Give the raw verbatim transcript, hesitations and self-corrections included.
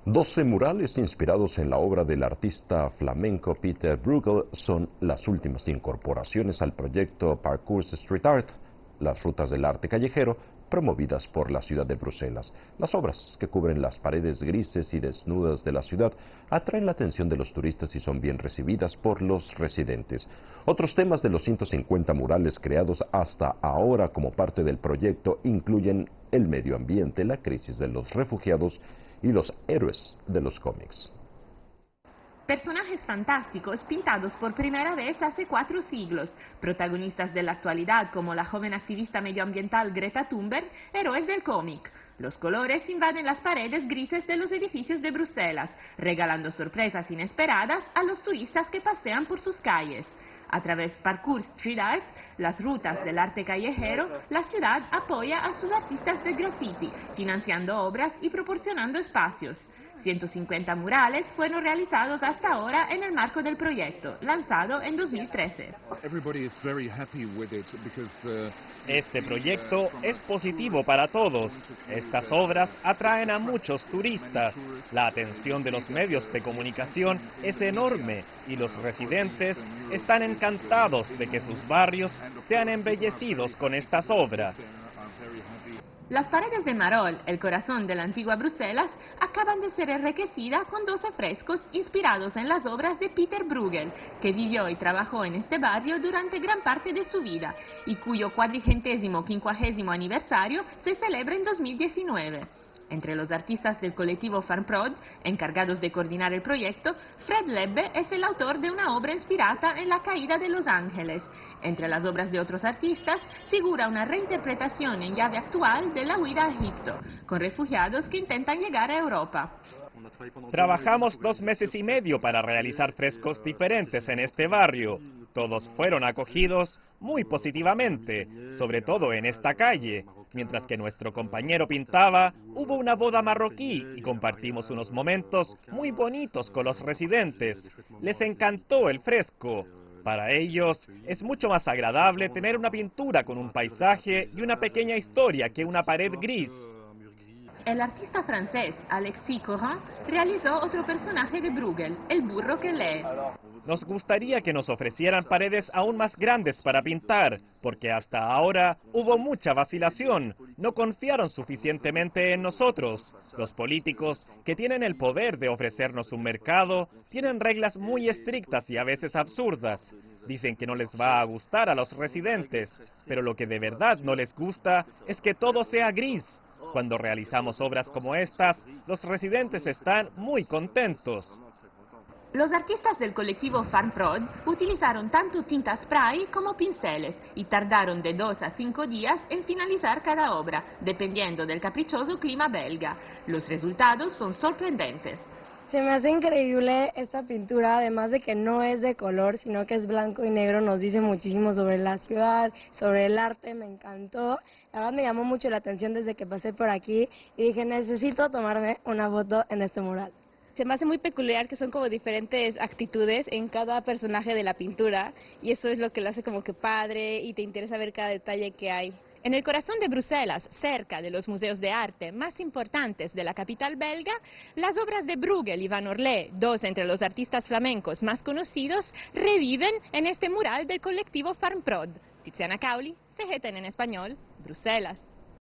doce murales inspirados en la obra del artista flamenco Peter Bruegel son las últimas incorporaciones al proyecto Parcours Street Art, las rutas del arte callejero promovidas por la ciudad de Bruselas. Las obras, que cubren las paredes grises y desnudas de la ciudad, atraen la atención de los turistas y son bien recibidas por los residentes. Otros temas de los ciento cincuenta murales creados hasta ahora como parte del proyecto incluyen el medio ambiente, la crisis de los refugiados y los héroes de los cómics. Personajes fantásticos pintados por primera vez hace cuatro siglos, protagonistas de la actualidad como la joven activista medioambiental Greta Thunberg, héroes del cómic. Los colores invaden las paredes grises de los edificios de Bruselas, regalando sorpresas inesperadas a los turistas que pasean por sus calles. A través de Parcours Street Art, las rutas del arte callejero, la ciudad apoya a sus artistas de graffiti, financiando obras y proporcionando espacios. ciento cincuenta murales fueron realizados hasta ahora en el marco del proyecto, lanzado en dos mil trece. Este proyecto es positivo para todos. Estas obras atraen a muchos turistas. La atención de los medios de comunicación es enorme y los residentes están encantados de que sus barrios sean embellecidos con estas obras. Las paredes de Marolles, el corazón de la antigua Bruselas, acaban de ser enriquecidas con doce frescos inspirados en las obras de Peter Bruegel, que vivió y trabajó en este barrio durante gran parte de su vida y cuyo cuadragésimo quincuagésimo aniversario se celebra en dos mil diecinueve. Entre los artistas del colectivo FarmProd, encargados de coordinar el proyecto, Fred Lebbe es el autor de una obra inspirada en la caída de Los Ángeles. Entre las obras de otros artistas figura una reinterpretación en llave actual de la huida a Egipto, con refugiados que intentan llegar a Europa. Trabajamos dos meses y medio para realizar frescos diferentes en este barrio. Todos fueron acogidos muy positivamente, sobre todo en esta calle. Mientras que nuestro compañero pintaba, hubo una boda marroquí y compartimos unos momentos muy bonitos con los residentes. Les encantó el fresco. Para ellos es mucho más agradable tener una pintura con un paisaje y una pequeña historia que una pared gris. El artista francés Alexis Corin realizó otro personaje de Bruegel, el burro que lee. Nos gustaría que nos ofrecieran paredes aún más grandes para pintar, porque hasta ahora hubo mucha vacilación, no confiaron suficientemente en nosotros. Los políticos, que tienen el poder de ofrecernos un mercado, tienen reglas muy estrictas y a veces absurdas. Dicen que no les va a gustar a los residentes, pero lo que de verdad no les gusta es que todo sea gris. Cuando realizamos obras como estas, los residentes están muy contentos. Los artistas del colectivo FarmProd utilizaron tanto tinta spray como pinceles y tardaron de dos a cinco días en finalizar cada obra, dependiendo del caprichoso clima belga. Los resultados son sorprendentes. Se me hace increíble esta pintura, además de que no es de color, sino que es blanco y negro, nos dice muchísimo sobre la ciudad, sobre el arte, me encantó. La verdad me llamó mucho la atención desde que pasé por aquí y dije, necesito tomarme una foto en este mural. Se me hace muy peculiar que son como diferentes actitudes en cada personaje de la pintura y eso es lo que lo hace como que padre y te interesa ver cada detalle que hay. En el corazón de Bruselas, cerca de los museos de arte más importantes de la capital belga, las obras de Bruegel y Van Orle, dos entre los artistas flamencos más conocidos, reviven en este mural del colectivo FarmProd. Tiziana Cauli, C G T N en español, Bruselas.